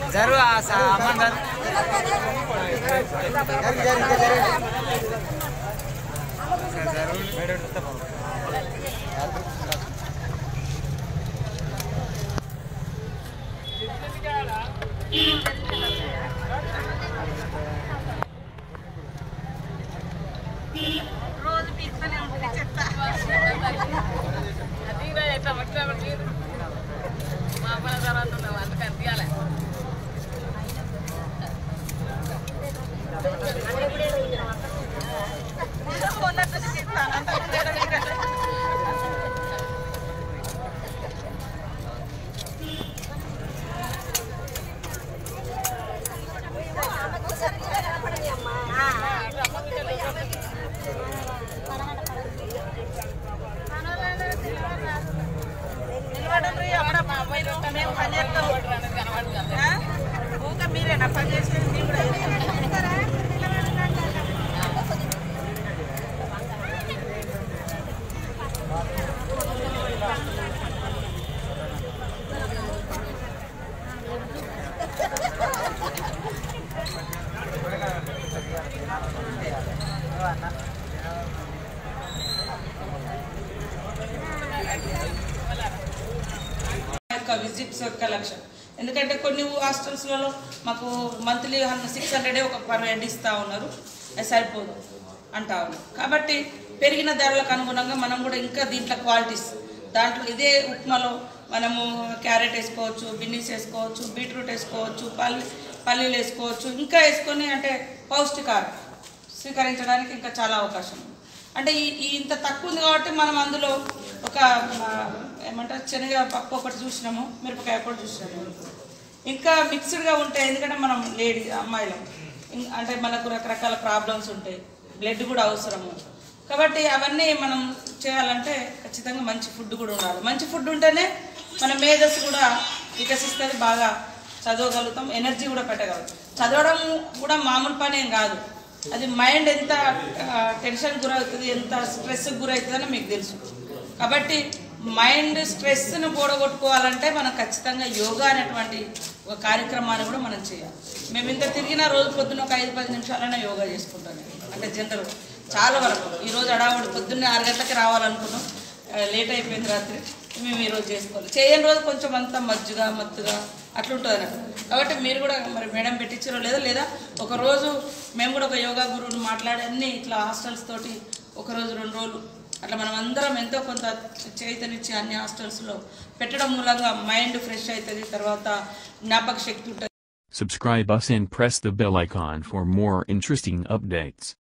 जरूर सामान రోజు పీక్తూనే ఉంటుంది చెత్త అది ఎట్లా మట్టిలో మా పని తర్వాత ఉండవు అందుకని తీయాలి ఊక మీరేనా పని చేసేది కూడా విజిట్స్ యొక్క లక్ష్యం. ఎందుకంటే కొన్ని హాస్టల్స్లలో మాకు మంత్లీ 600 ఒక పర్ హెడ్ ఇస్తూ ఉన్నారు, అది సరిపోదు అంటా ఉన్నారు. కాబట్టి పెరిగిన ధరలకు అనుగుణంగా మనం కూడా ఇంకా దీంట్లో క్వాలిటీస్ దాంట్లో ఇదే ఉప్మాలో మనము క్యారెట్ వేసుకోవచ్చు, బిన్నీస్ వేసుకోవచ్చు, బీట్రూట్ వేసుకోవచ్చు, పల్లీలు వేసుకోవచ్చు, ఇంకా వేసుకొని అంటే పౌష్టికాలు స్వీకరించడానికి ఇంకా చాలా అవకాశం ఉంది. అంటే ఈ ఇంత తక్కువ ఉంది కాబట్టి మనం అందులో ఒక ఏమంటారు శనగ పప్పు ఒకటి చూసినాము, మిరపకాయ ఒకటి చూసినాము. ఇంకా మిక్స్డ్గా ఉంటాయి, ఎందుకంటే మనం అమ్మాయిలు అంటే మనకు రకరకాల ప్రాబ్లమ్స్ ఉంటాయి, బ్లడ్ కూడా అవసరము. కాబట్టి అవన్నీ మనం చేయాలంటే ఖచ్చితంగా మంచి ఫుడ్ కూడా ఉండాలి. మంచి ఫుడ్ ఉంటేనే మన మేధస్సు కూడా వికసిస్తుంది, బాగా చదవగలుగుతాం, ఎనర్జీ కూడా పెట్టగలుగుతాం. చదవడం కూడా మామూలు పని ఏం కాదు, అది మైండ్ ఎంత టెన్షన్ గురవుతుంది, ఎంత స్ట్రెస్కి గురవుతుందని మీకు తెలుసు. కాబట్టి మైండ్ స్ట్రెస్ను కూడగొట్టుకోవాలంటే మనం ఖచ్చితంగా యోగా అనేటువంటి ఒక కార్యక్రమాన్ని కూడా మనం చేయాలి. మేము ఇంత తిరిగిన రోజు పొద్దున్న ఒక 5-10 నిమిషాలైనా యోగా చేసుకుంటాను. అంటే జనరల్ చాలా వరకు ఈరోజు అడావుడు పొద్దున్నే 6 గంటలకి రావాలనుకున్నాం, లేట్ అయిపోయింది రాత్రి, మేము ఈరోజు చేసుకోవాలి. చేయని రోజు కొంచెం అంతా మత్తుగా అట్లుంటుంది అన్నట్టు. కాబట్టి మీరు కూడా మరి మేడం పెట్టించారో లేదా ఒకరోజు మేము కూడా ఒక యోగా గురువుని మాట్లాడి అన్ని ఇట్లా హాస్టల్స్ తోటి ఒకరోజు 2 రోజులు అట్లా మనం అందరం ఎంతో కొంత చైతన్యచ్చి అన్ని హాస్టల్స్లో పెట్టడం మూలంగా మైండ్ ఫ్రెష్ అవుతుంది, తర్వాత జ్ఞాపక శక్తి ఉంటుంది. Subscribe us and press the bell icon for more interesting updates.